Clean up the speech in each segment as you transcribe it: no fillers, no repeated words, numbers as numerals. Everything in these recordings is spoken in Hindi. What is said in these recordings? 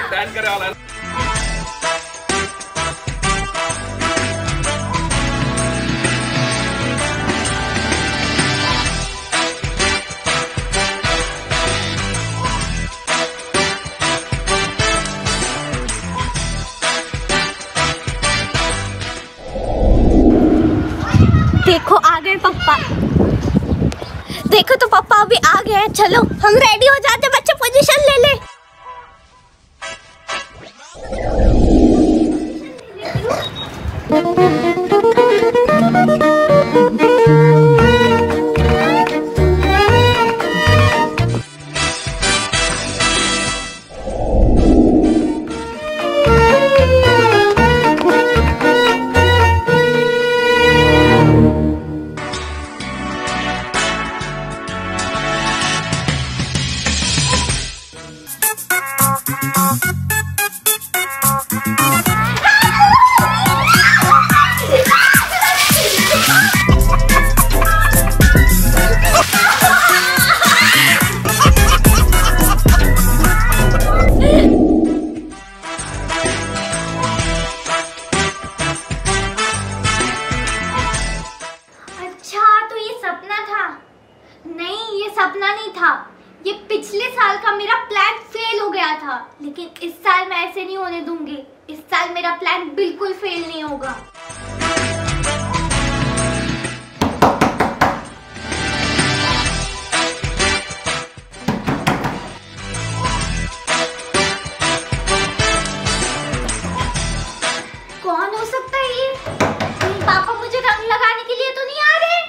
प्लान करे वाला है। देखो आ गए पापा, देखो तो पापा अभी आ गए हैं। चलो हम रेडी हो जाते, बच्चे पोजीशन ले ले। सपना नहीं था, ये पिछले साल का मेरा प्लान फेल हो गया था, लेकिन इस साल मैं ऐसे नहीं होने दूंगी। इस साल मेरा प्लान बिल्कुल फेल नहीं होगा। कौन हो सकता है ये? पापा मुझे रंग लगाने के लिए तो नहीं आ रहे?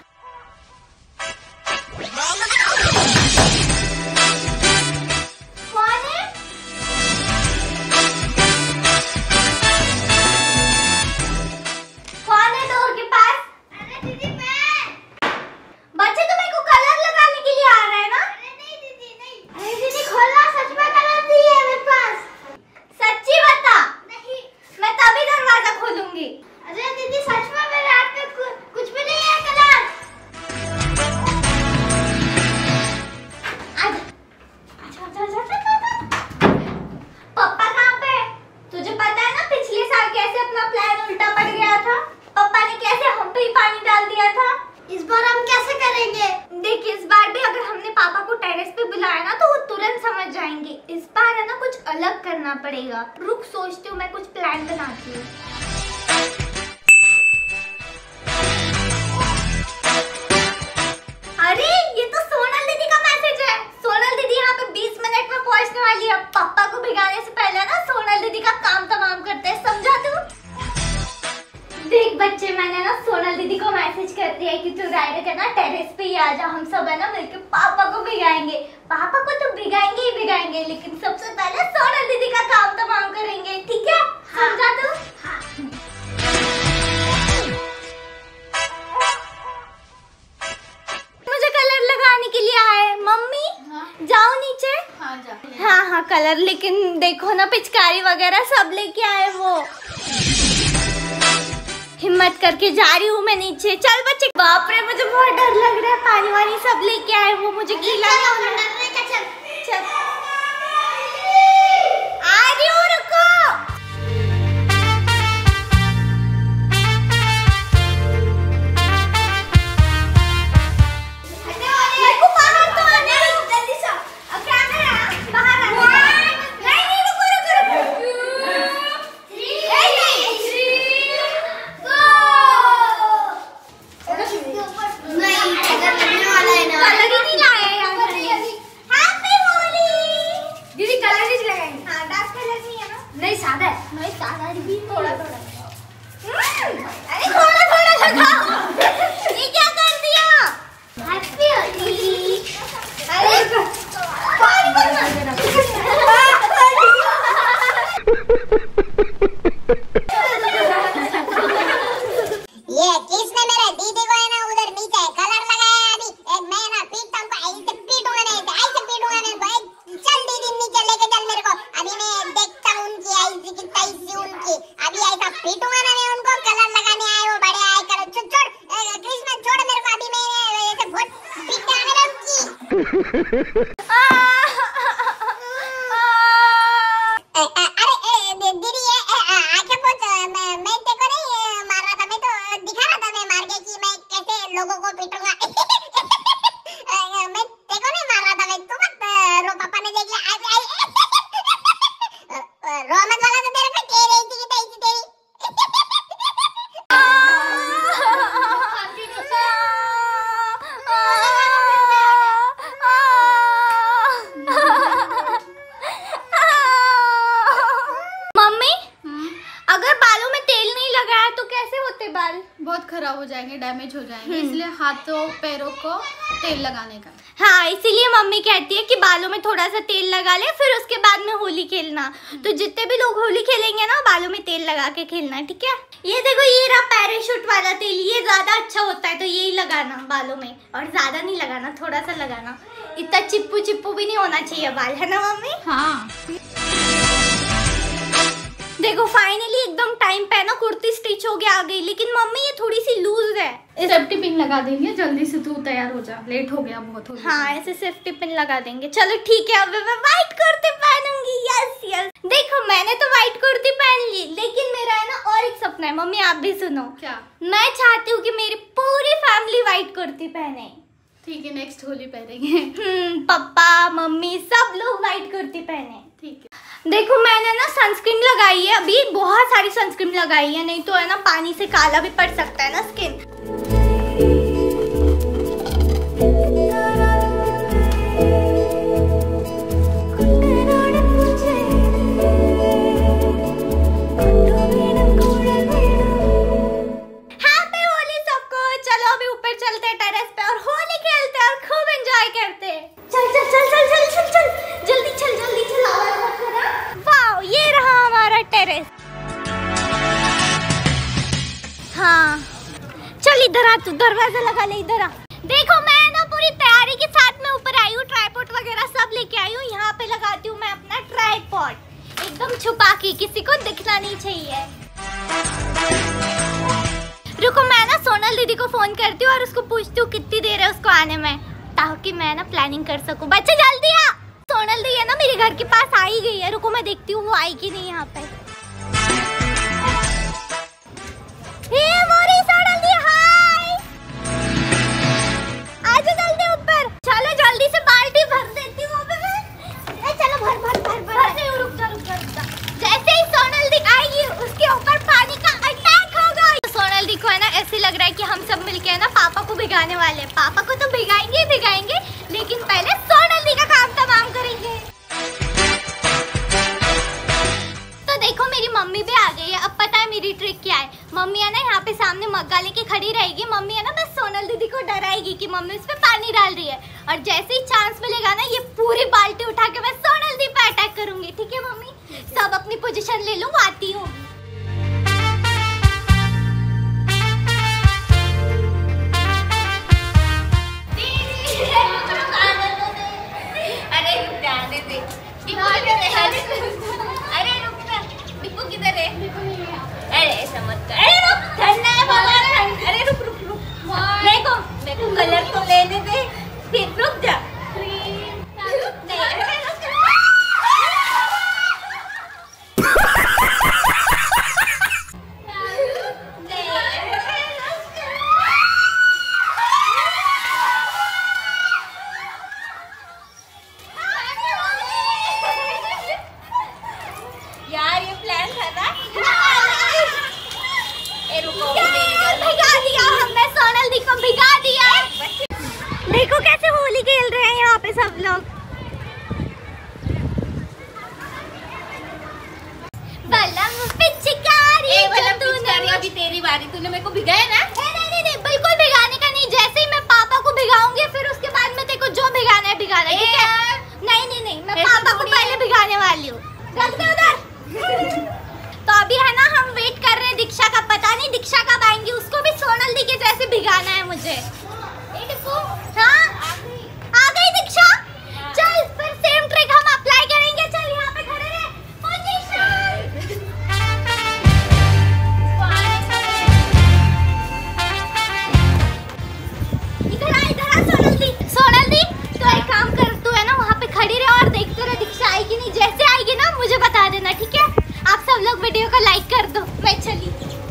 इस बार है ना कुछ अलग करना पड़ेगा। रुक सोचती हूँ, मैं कुछ प्लान बनाती हूँ। अरे ये तो सोनल दीदी का मैसेज है। सोनल दीदी यहाँ पे 20 मिनट में पहुँचने वाली है। पापा को भिगाने से पहले ना सोनल दीदी का काम तमाम करते हैं, समझा तू? देख बच्चे, मैंने ना सोनल दीदी को मैसेज कर दिया है कि तू डायरेक्ट है ना टेरेस पे ही आ जा। हम सब है ना मिलकर पापा को भिगाएंगे। पापा को तो भिगाएंगे ही भिगाएंगे, लेकिन सबसे पहले सोनल दीदी का काम तमाम करेंगे, ठीक है? समझा तू? हाँ। मुझे कलर लगाने के लिए आए मम्मी। हाँ? जाओ नीचे। हाँ जा। हाँ कलर, लेकिन देखो ना पिचकारी वगैरह सब लेके आए वो। हिम्मत करके जा रही हूँ मैं नीचे। चल बच्चे। बाप रे मुझे बहुत डर लग रहा है। पानी वानी सब लेके आए वो, मुझे गीला नहीं होना। चल आ रही हूँ, रुको। मेरे को बाहर तो आना है, जल्दी से। अब कैमरा बाहर आना है। नहीं रुको। नहीं सादा है। नहीं सादा भी थोड़ा थोड़ा। अरे थोड़ा थोड़ा लगाओ। ये क्या कर दिया? हैप्पी होली। अरे पानी भरना। ये किसने मेरे दीदी को है ना उधर नीचे कलर लगाया? अभी एक मैं ना पीटता हूँ, ऐसे पीटूंगा नहीं भाई। चल दीदी नीचे लेके चल मेरे को। अभी मैं देखता हूँ उनकी ऐसी की तैसी उनकी। अभी ऐसा पीटूंगा ना मैं उनको। कलर लगाने आए वो बड़े आए कलर। छोड़ कृष्णा, छोड़ मेरे को। अभी मैं ऐसे बहुत पीटने आने वाला उनकी। जाएंगे, डैमेज हो जाएंगे, इसलिए हाथों पैरों को तेल लगाने का। हाँ, इसीलिए मम्मी कहती है कि बालों में थोड़ा सा तेल लगा ले, फिर उसके बाद में होली खेलना। तो जितने भी लोग होली खेलेंगे ना, बालों में तेल लगा के खेलना, ठीक है। ये देखो, ये रहा पैराशूट वाला तेल, ये ज्यादा अच्छा होता है, तो यही लगाना बालों में, और ज्यादा नहीं लगाना, थोड़ा सा लगाना। इतना चिप्पू चिप्पू भी नहीं होना चाहिए बाल, है ना मम्मी? हाँ। देखो फाइनली एकदम टाइम पे ना कुर्ती स्टिच हो के आ गई, लेकिन मम्मी ये थोड़ी सी लूज है। सेफ्टी पिन लगा देंगे, जल्दी से तू तैयार हो जा, लेट हो गया बहुत। हाँ, ऐसे सेफ्टी पिन लगा देंगे। चलो ठीक है, अब मैं व्हाइट कुर्ती पहनूंगी। Yes yes. देखो मैंने तो व्हाइट कुर्ती पहन ली, लेकिन मेरा है ना और एक सपना है। मम्मी आप भी सुनो। क्या? मैं चाहती हूँ कि मेरी पूरी फैमिली व्हाइट कुर्ती पहने। ठीक है, नेक्स्ट होली पहनेंगे। पापा मम्मी सब लोग व्हाइट कुर्ती पहने। ठीक है। देखो मैंने ना सनस्क्रीन लगाई है, अभी बहुत सारी सनस्क्रीन लगाई है, नहीं तो है ना पानी से काला भी पड़ सकता है ना स्किन। हैप्पी होली सबको। चलो अभी ऊपर चलते हैं टेरेस पे और होली खेलते हैं और खूब एंजॉय करते हैं। चल चल चल चल चल चल चल जल्दी चल जल्दी चल। आवाज मत करना। वाओ, ये रहा हमारा टेरेस। हाँ चल इधर आ, तू दरवाजा लगा ले, इधर आ। देखो मैं ना पूरी तैयारी के साथ में ऊपर आई हूँ, ट्राइपॉड वगैरह सब लेके आई हूँ। यहाँ पे लगाती हूँ मैं अपना ट्राइपॉड एकदम छुपा के, किसी को दिखना नहीं चाहिए। रुको मैं ना सोनल दीदी को फोन करती हूँ और उसको पूछती हूँ कितनी देर है उसको आने में, ताकि मैं ना प्लानिंग कर सकूँ। बच्चे जल्दी आ। सोनल दी है ना मेरे घर के पास आ ही गई है। रुको मैं देखती हूँ वो आई कि नहीं यहाँ पे। मोरी सोनल दी, हाय। आजा जल्दी ऊपर। चलो जल्दी से बाल्टी भर देती हूँ मैं। चलो भर भर भर भर। रुक जा रुक जा रुक जा। जैसे ही सोनल दी आएगी उसके ऊपर पानी का अटैक होगा। सोनल दी को है ना ऐसे लग रहा है कि हम सब मिलके है ना पापा को भिगाने वाले हैं। पापा को तो भिगाएंगे ही भिगाएंगे, लेकिन पहले सोनल दी का काम तमाम करेंगे। तो देखो मेरी मम्मी भी आ गई है। अब पता है मेरी ट्रिक क्या है। मम्मी है ना यहाँ पे सामने मग्गा लेके खड़ी रहेगी। मम्मी है ना बस सोनल दीदी को डराएगी कि मम्मी उस पे पानी डाल रही है, और जैसे ही चांस मिलेगा ना ये पूरी बाल्टी उठा के मैं सोनल दी पे अटैक करूंगी। ठीक है मम्मी? सब अपनी पोजीशन ले लो, आती हूँ। अरे रुक ना, दीपू किधर है? अरे ऐसा मत कर। अरे रुक, ठंडा है बाबा। अरे रुक रुक रुक, देखो मेरे को कलर तो लेने दे, फिर रुक जा। यार ये प्लान था ना। भिगा दिया हमने, सोनल दी को भिगा दिया। देखो कैसे होली खेल रहे हैं यहाँ पे सब लोग। पिचकारी अभी तेरी बारी, तूने मेरे को भिगाया ना। नहीं बिल्कुल भिगाने का नहीं। जैसे ही मैं पापा को भिगाऊंगी फिर उसके बाद में देखो जो भिगाना है भिगाना है, ठीक है? नहीं मैं पापा को पहले भिगाने वाली हूँ। रख दे उधर। तो अभी है ना हम वेट कर रहे हैं दीक्षा का। पता नहीं दीक्षा कब आएंगी, उसको भी सोनल दी के जैसे भिगाना है मुझे। हाँ आ गई दीक्षा। चल फिर सेम ट्रिक हम अप्लाई करेंगे। चल यहाँ पे खड़े रहे। पोजीशन। इधर आ सोनल दी तो एक काम कर, तू है ना वहाँ पे खड़ी रहे और देखते रहे दीक्षा आएगी नहीं। जैसे आएगी ना मुझे बता देना, ठीक है? आप सब लोग वीडियो को लाइक कर दो। मैं चली।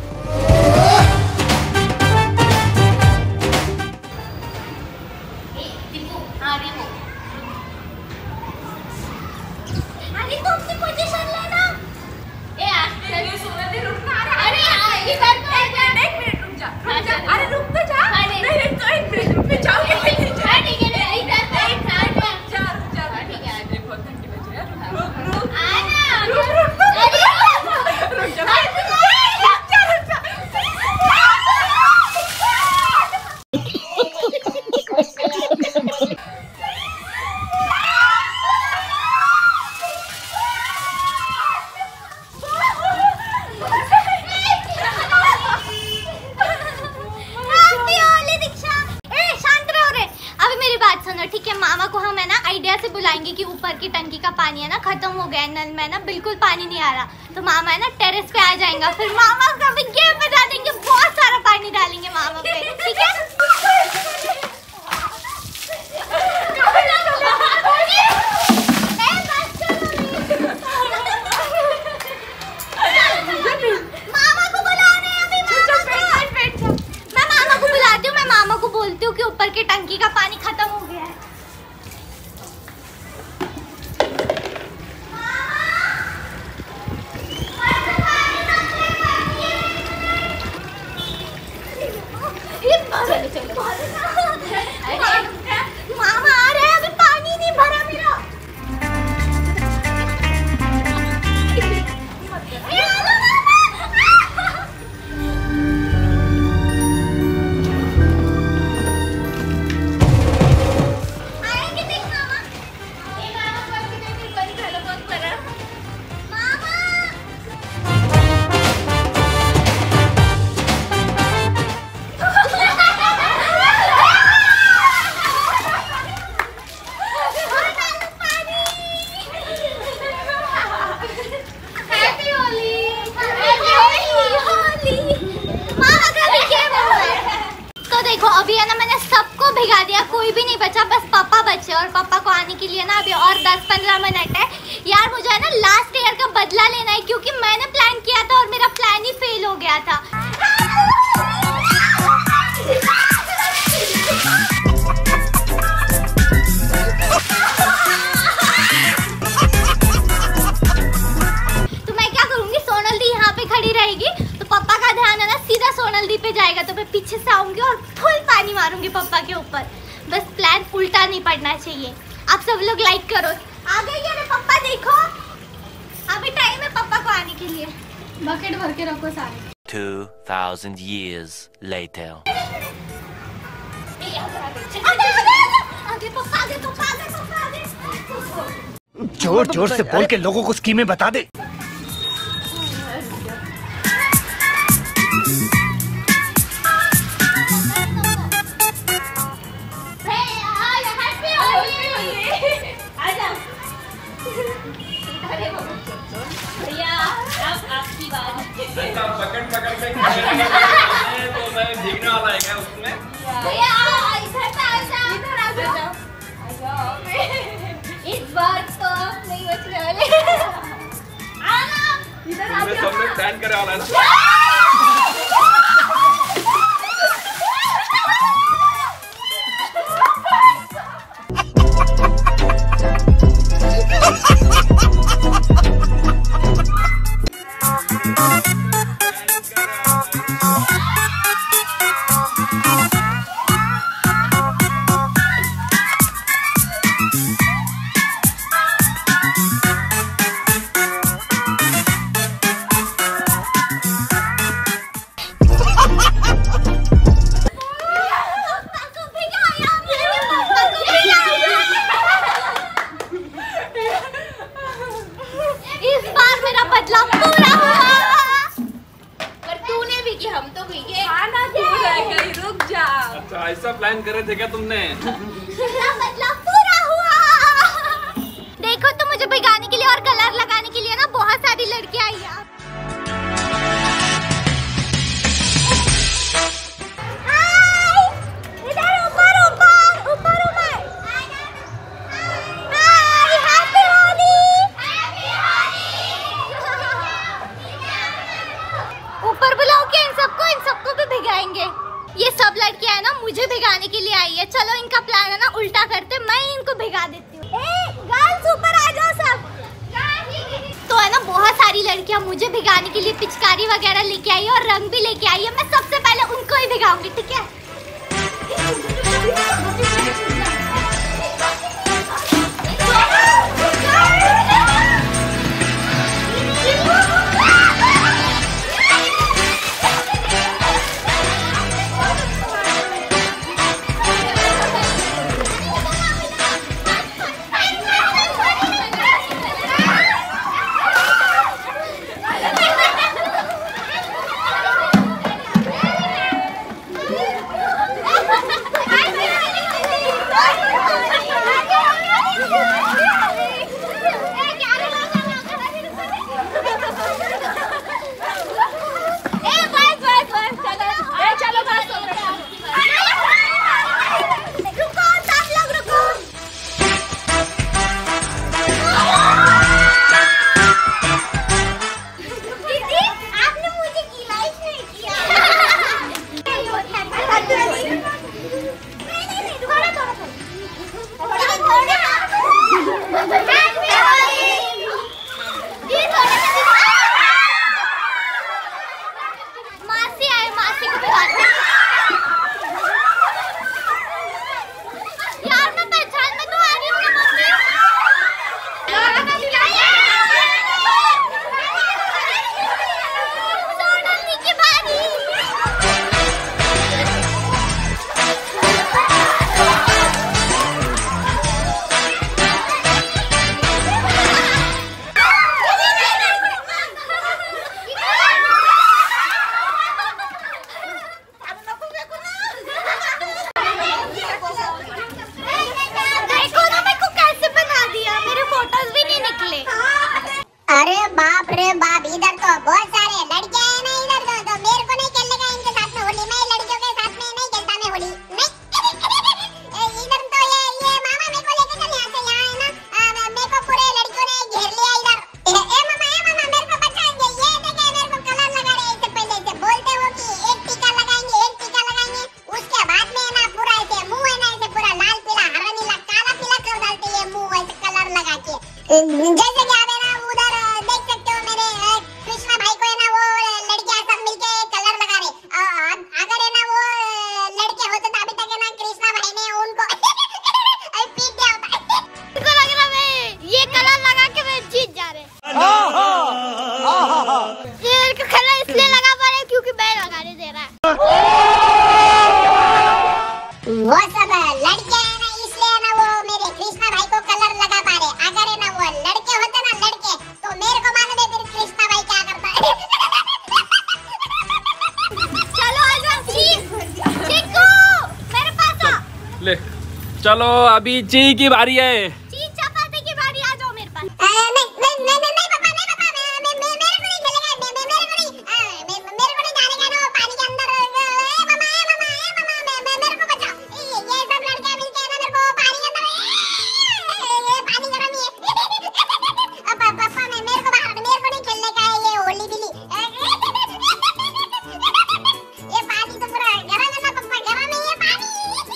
अरे तुम अपनी पोजीशन लेना। सोनल दी रुकना। अरे इधर तो एक मिनट रुक जा। अरे रुक तो जा। नहीं तो एक मिनट रुक जाओ। ठीक है इधर तो एक साथ जा। ठीक है बहुत घंटे बजे हैं। रुक आना। रुक जा। सुनो ठीक है, मामा को हम है ना आइडिया से बुलाएंगे कि ऊपर की टंकी का पानी है ना खत्म हो गया है, नल में ना बिल्कुल पानी नहीं आ रहा, तो मामा है ना टेरेस पे आ जाएगा, फिर मामा को भी गेम बजा देंगे, बहुत सारा पानी डालेंगे मामा पे, ठीक है? बोलती हूँ कि ऊपर की टंकी का पानी खत्म हो गया है। मामा आ रहे हैं, अभी पानी नहीं भरा मेरा। अभी है ना मैंने सबको भिगा दिया, कोई भी नहीं बचा, बस पापा बचे, और पापा को आने के लिए ना अभी और 10-15 मिनट है। यार मुझे है ना लास्ट ईयर का बदला लेना है, क्योंकि मैंने प्लान किया था और मेरा प्लान ही फेल हो गया था। तो मैं क्या करूँगी, सोनल दी यहाँ पे खड़ी रहेगी, तो पापा का ध्यान है ना सीधा सोनल दी पे जाएगा, तो मैं पीछे से आऊंगी और फुल पानी मारूंगी पापा के ऊपर। बस प्लान उल्टा नहीं पड़ना चाहिए। आप सब लोग लाइक करो। आ गई है पापा, देखो अभी टाइम है पापा को आने के लिए। बकेट भर के रखो सारे। 2000 years later. आगे पापा, आगे पापा, आगे पापा, आगे। जोर जोर से बोल के लोगों को स्कीमें बता दे। पकड़ पकड़ के तो मैं भीगने वाला है क्या उसमें? भैया इधर आ जाओ। इस बार तो नहीं बचने वाले। इधर आ जाओ। सब लोग प्लान करे वाला है ना? अच्छा ऐसा प्लान कर रहे थे क्या तुमने? बदला पूरा हुआ। देखो तो मुझे भिगाने के लिए और कलर लगाने के लिए ना बहुत सारी लड़कियां आई हैं। ये सब लड़कियां है ना मुझे भिगाने के लिए आई है। चलो इनका प्लान है ना उल्टा करते, मैं इनको भिगा देती हूँ। गर्ल्स ऊपर आ जाओ सब। तो है ना बहुत सारी लड़कियां मुझे भिगाने के लिए पिचकारी वगैरह लेके आई है और रंग भी लेके आई है। मैं सबसे पहले उनको ही भिगाऊंगी, ठीक है? जैसे कि आप है ना उधर देख सकते हो मेरे कृष्णा भाई को है ना वो लड़कियां सब मिलके कलर लगा रहे। अगर है ना वो लड़के होते तो अभी तक है ना कृष्णा भाई ने उनको पीट दिया होता। इनको लग रहा है ये कलर लगा के मैं जीत जा रहे। ये कलर इसलिए लगा पा रहे क्योंकि मैं लगाने दे रहा है। वो सब लड़के है ना इसलिए है ना वो मेरे कृष्णा भाई को कलर लगा पा रहे। अगर है ना वो लड़के होते ना लड़के तो मेरे को मालूम है फिर कृष्णा भाई क्या करता है। चलो आजा चीकू मेरे पास आ। ले चलो अभी ची की बारी है। ची चपाती की बारी, आ जाओ मेरे पास। नहीं पापा नहीं पापा मेरे को नहीं खेलेगा। मेरे को नहीं जाने का ना पानी के अंदर। मम्मा मेरे को बचाओ। ये सब लड़कियां मिलके ना मेरे को पानी के अंदर पानी गरम ही है। पापा मेरे को बाहर मेरे को नहीं खेलने का है ये होली बिली। ये पानी तो पूरा गरम है ना पापा, गरम है ये पानी।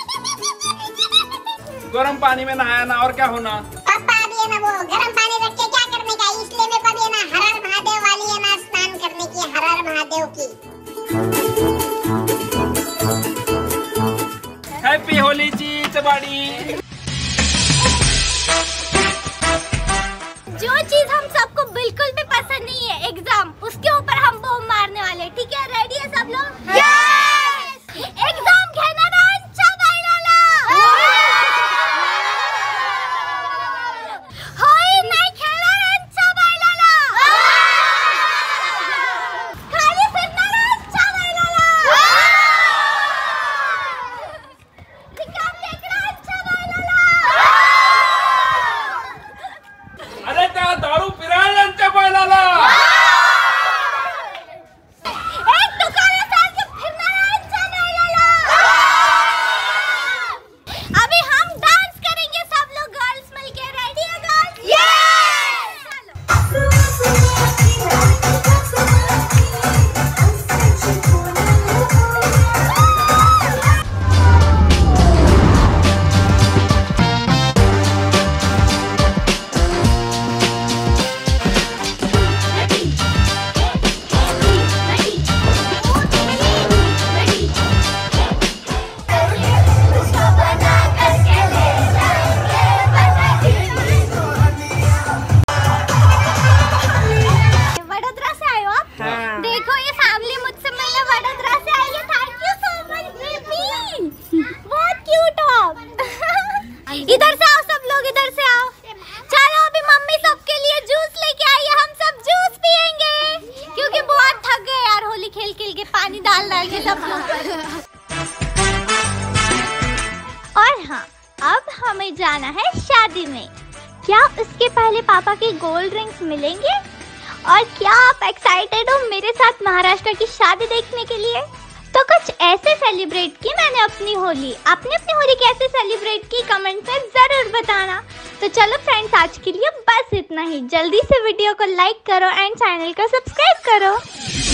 गर्म पानी में नहाया ना और क्या होना। पापा अभी है ना वो गरम पानी रख के क्या करने का, इसलिए मेरे को भी है ना हर हर महादेव वाली है ना स्नान करने की, हर हर महादेव की। हैप्पी होली ची चबाड़ी। जो चीज हम सबको बिल्कुल भी पसंद नहीं है एग्जाम, उसके ऊपर हम बम मारने वाले। ठीक है, रेडी है सब लोग? यस। एग्जाम घेना ना अच्छा बाइलाला। होय नहीं खेला ना अच्छा बाइलाला। खाली फिरना ना अच्छा बाइलाला। एग्जाम देखना अच्छा बाइलाला। अरे क्या दारू पिरायला पायला। एक दुकाने साल के फिरना ना अच्छा बाइलाला। अभी हम डांस करेंगे सब लोग गर्ल्स मिलके। रेडी है गर्ल्स? यस। वडोदरा से आए हो आप? देखो ये फैमिली मुझसे मिलने वडोदरा से आई है। Thank you so much baby, बहुत क्यूट हो आप। इधर से आओ सब लोग, इधर से आओ। चलो अभी मम्मी सबके लिए जूस लेके आई है, हम सब जूस पियेंगे क्योंकि बहुत थक गए यार होली खेल खेल के, पानी डाल के सब लोग। और हाँ, अब हमें जाना है शादी में। क्या उसके पहले पापा के गोल्ड रिंग्स मिलेंगे? और क्या आप एक्साइटेड हो मेरे साथ महाराष्ट्र की शादी देखने के लिए? तो कुछ ऐसे सेलिब्रेट की मैंने अपनी होली। आपने अपनी होली कैसे सेलिब्रेट की कमेंट में जरूर बताना। तो चलो फ्रेंड्स, आज के लिए बस इतना ही। जल्दी से वीडियो को लाइक करो एंड चैनल को सब्सक्राइब करो।